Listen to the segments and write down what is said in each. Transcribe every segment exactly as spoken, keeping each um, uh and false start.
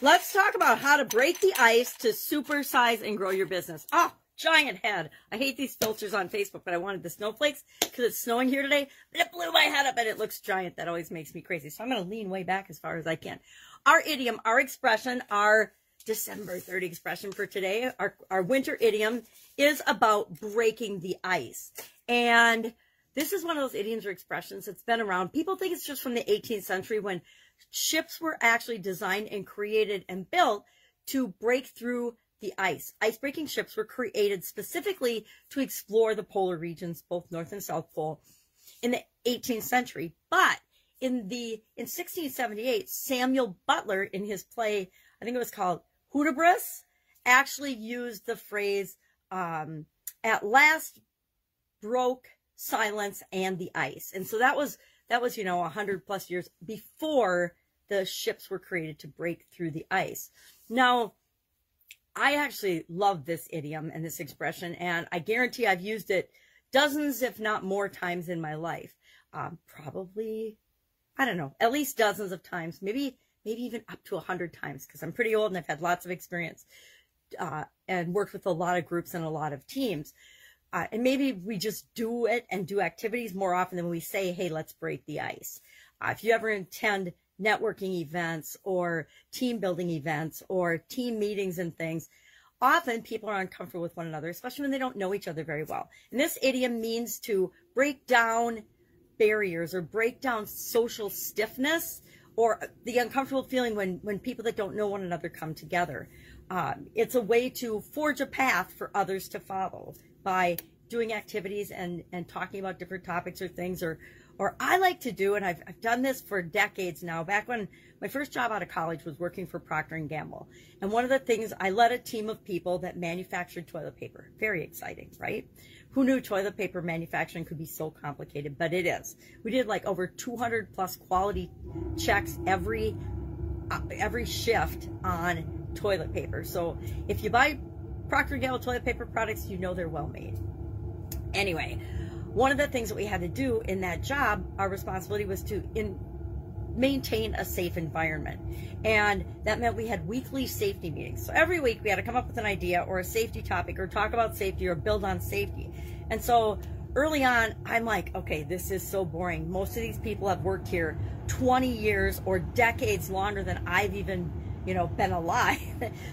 Let's talk about how to break the ice to supersize and grow your business. Oh, giant head. I hate these filters on Facebook, but I wanted the snowflakes because it's snowing here today. But it blew my head up and it looks giant. That always makes me crazy. So I'm going to lean way back as far as I can. Our idiom, our expression, our December third expression for today, our, our winter idiom is about breaking the ice. And this is one of those idioms or expressions that's been around. People think it's just from the eighteenth century when ships were actually designed and created and built to break through the ice. Ice-breaking ships were created specifically to explore the polar regions, both North and South Pole, in the eighteenth century. But in the in sixteen seventy-eight, Samuel Butler, in his play, I think it was called Hudibras, actually used the phrase, um, at last broke silence and the ice. And so that was, that was, you know, a hundred plus years before the ships were created to break through the ice. Now, I actually love this idiom and this expression, and I guarantee I've used it dozens, if not more times in my life. Um, probably, I don't know, at least dozens of times, maybe, maybe even up to a hundred times, because I'm pretty old and I've had lots of experience uh, and worked with a lot of groups and a lot of teams. Uh, and maybe we just do it and do activities more often than we say, hey, let's break the ice. Uh, if you ever attend networking events or team building events or team meetings and things, often people are uncomfortable with one another, especially when they don't know each other very well. And this idiom means to break down barriers or break down social stiffness or the uncomfortable feeling when, when people that don't know one another come together. Um, it's a way to forge a path for others to follow by doing activities and, and talking about different topics or things. Or, or I like to do, and I've, I've done this for decades now, back when my first job out of college was working for Procter and Gamble. And one of the things, I led a team of people that manufactured toilet paper. Very exciting, right? Who knew toilet paper manufacturing could be so complicated? But it is. We did like over two hundred plus quality checks every, uh, every shift on toilet paper. So if you buy Procter and Gamble toilet paper products, you know they're well made. Anyway, one of the things that we had to do in that job, our responsibility was to in, maintain a safe environment. And that meant we had weekly safety meetings. So every week we had to come up with an idea or a safety topic or talk about safety or build on safety. And so early on, I'm like, okay, this is so boring. Most of these people have worked here twenty years or decades longer than I've even, you know, been alive.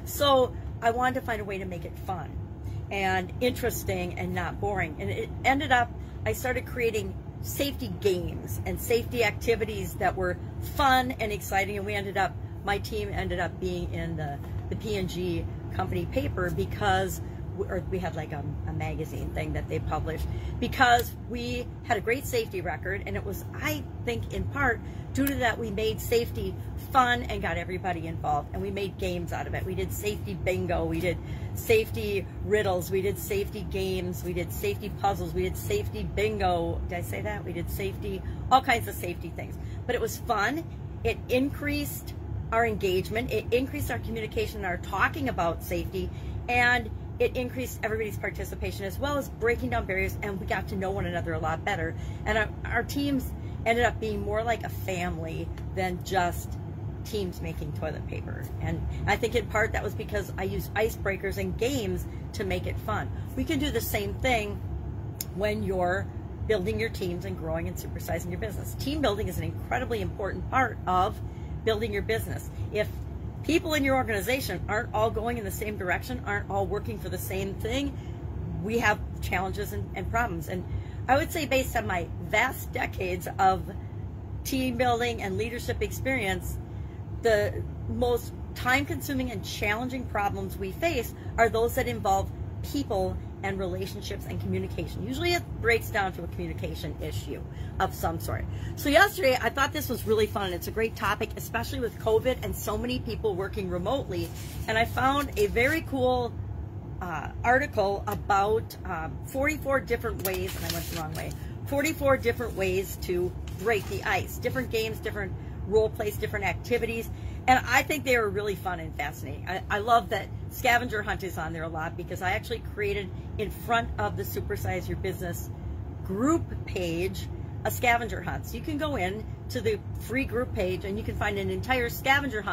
So I wanted to find a way to make it fun and interesting and not boring. And it ended up, I started creating safety games and safety activities that were fun and exciting. And we ended up, my team ended up being in the, the P and G company paper because, or we had like a, a magazine thing that they published, because we had a great safety record. And it was, I think in part, due to that, we made safety fun and got everybody involved, and we made games out of it. We did safety bingo, we did safety riddles, we did safety games, we did safety puzzles, we did safety bingo. Did I say that? We did safety, all kinds of safety things. But it was fun. It increased our engagement. It increased our communication, our talking about safety, and it increased everybody's participation as well as breaking down barriers, and we got to know one another a lot better. And our, our teams ended up being more like a family than just teams making toilet paper. And I think in part that was because I used icebreakers and games to make it fun. We can do the same thing when you're building your teams and growing and supersizing your business. Team building is an incredibly important part of building your business. If people in your organization aren't all going in the same direction, aren't all working for the same thing, we have challenges and, and problems. And I would say, based on my vast decades of team building and leadership experience, the most time-consuming and challenging problems we face are those that involve people and relationships and communication. Usually it breaks down to a communication issue of some sort. So yesterday, I thought this was really fun. It's a great topic, especially with COVID and so many people working remotely. And I found a very cool uh, article about um, forty-four different ways, and I went the wrong way, forty-four different ways to break the ice. Different games, different role plays, different activities. And I think they were really fun and fascinating. I, I love that scavenger hunt is on there a lot, because I actually created in front of the Supersize Your Business group page a scavenger hunt. So you can go in to the free group page and you can find an entire scavenger hunt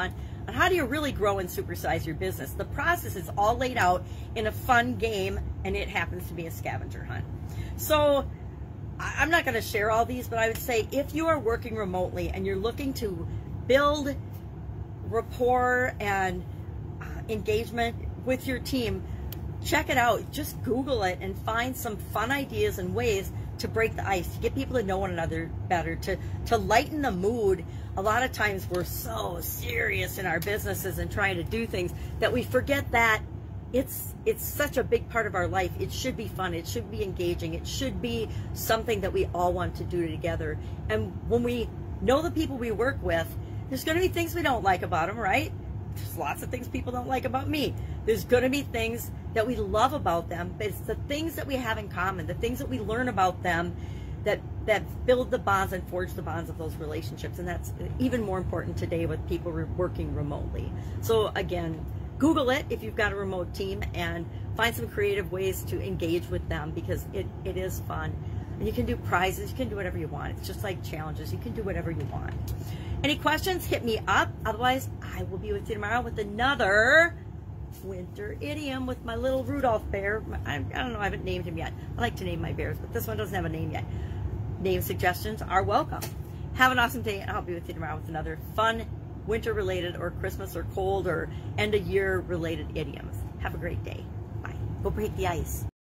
on how do you really grow and supersize your business. The process is all laid out in a fun game, and it happens to be a scavenger hunt. So I'm not going to share all these, but I would say if you are working remotely and you're looking to build rapport and uh, engagement with your team, check it out. Just Google it and find some fun ideas and ways to break the ice, to get people to know one another better, to, to lighten the mood. A lot of times we're so serious in our businesses and trying to do things that we forget that it's it's such a big part of our life. It should be fun. It should be engaging. It should be something that we all want to do together. And when we know the people we work with, there's going to be things we don't like about them, right? There's lots of things people don't like about me. There's going to be things that we love about them, but it's the things that we have in common, the things that we learn about them that that build the bonds and forge the bonds of those relationships. And that's even more important today with people working remotely. So again, Google it if you've got a remote team and find some creative ways to engage with them, because it, it is fun. And you can do prizes, you can do whatever you want. It's just like challenges, you can do whatever you want. Any questions, hit me up. Otherwise, I will be with you tomorrow with another winter idiom with my little Rudolph bear. I, I don't know, I haven't named him yet. I like to name my bears, but this one doesn't have a name yet. Name suggestions are welcome. Have an awesome day, and I'll be with you tomorrow with another fun winter-related or Christmas or cold or end-of-year related idioms. Have a great day. Bye. Go break the ice.